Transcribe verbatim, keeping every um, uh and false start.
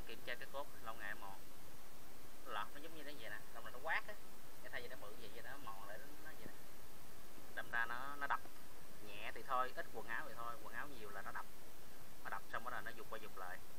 kiểm tra cái cốt lâu ngày mòn lọt, nó giống như nó vậy nè, xong rồi nó quát á, cái thay vì nó bự vậy vậy nó mòn lại nó vậy nè, đâm ra nó nó đập nhẹ thì thôi, ít quần áo thì thôi, quần áo nhiều là nó đập, nó đập xong rồi nó dục qua dục lại.